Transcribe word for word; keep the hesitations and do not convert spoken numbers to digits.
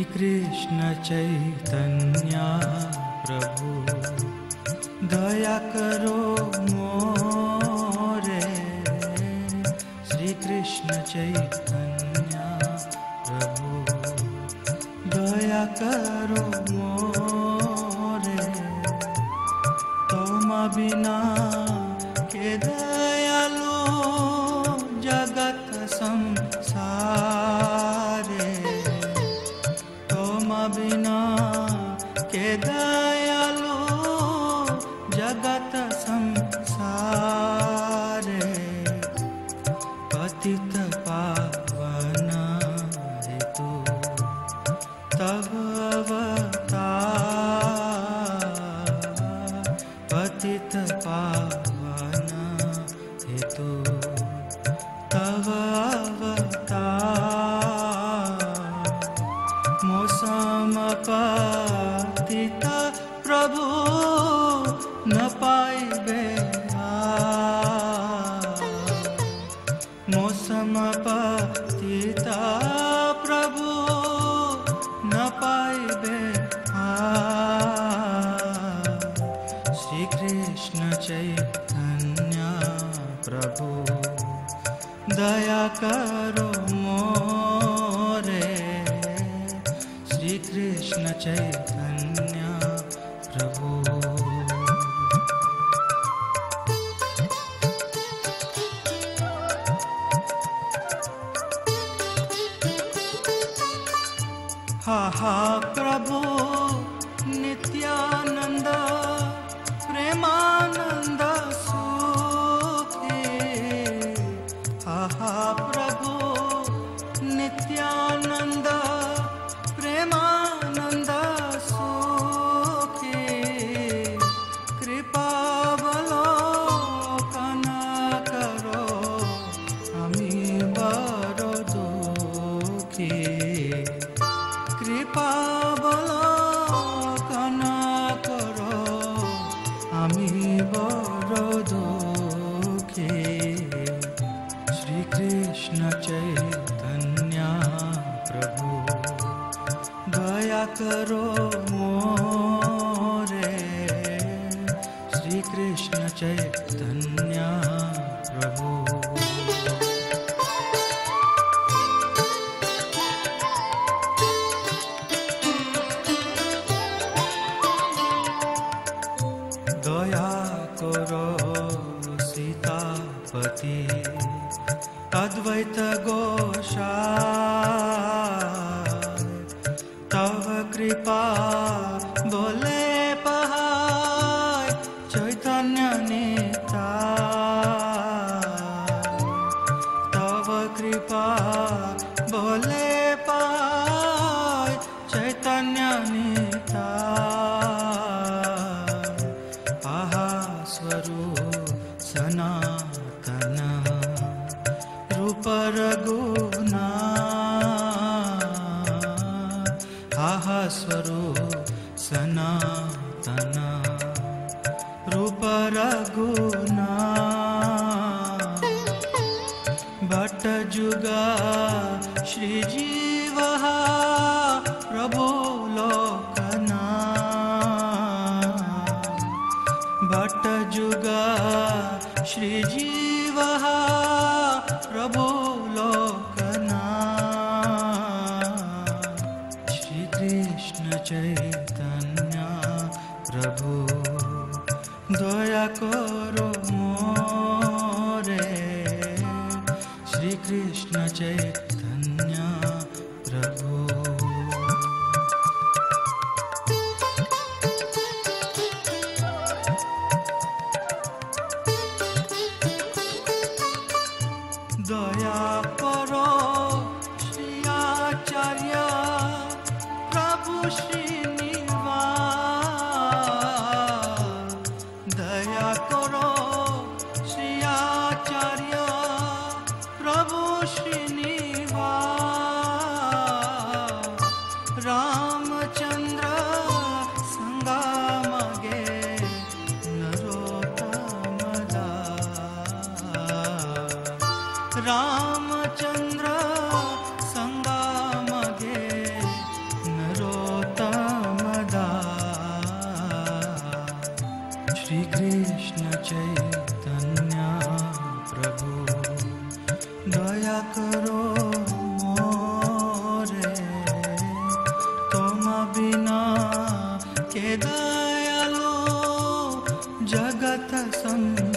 कृष्ण चैतन्य प्रभु दया करो मोरे। श्री कृष्ण चैतन्य प्रभु दया करो मोरे। तुम बिना के दयालु जगत संसारे। तुम बिना के दयालु जगत संसारे। पतित पावन हेतु तव अवतार। पतित पावन हेतु तव अवतार। मौसम पतित प्रभु न पाइबे हार। मौसम पतित प्रभु न पाइबे हार। श्री कृष्ण चैतन्य प्रभु दया करो मोरे। श्री कृष्ण चैतन्य प्रभु। हा हा प्रभु नित्यानंद प्रेमानंद सुखी। हा हा प्रभु नित्यानंद प्रेमानंद सुखी। कृपावलोकन करो हमी बड़ो दुखी। कृपावलोकन करो हमी बड़ो दुखी। श्री कृष्ण चैतन्य प्रभु दया करो मोरे। श्री कृष्ण चैतन्य प्रभु। दया करो सीतापति अद्वैत गोसाई। तव कृपा बोले पहाय चैतन्य निताय। तव कृपा बोले पहाय चैतन्य निताय। आहा स्वरूप सनातन रूप रघुना। आहा स्वरूप सनातन रूप रघुना। भट्ट जुगा श्री जीव प्रभु लोकना। भट्ट जुगा श्री जीव प्रभु लोकना। श्री कृष्ण चैतन्य प्रभु दया करो मोरे। श्री कृष्ण चैतन्य प्रभु। दया करो श्री आचार्य प्रभु श्रीनिवास। दया करो श्री आचार्य प्रभु श्रीनिवास। चैतन्य प्रभु दया करो मोरे तुम बिना के दयालु जगत संग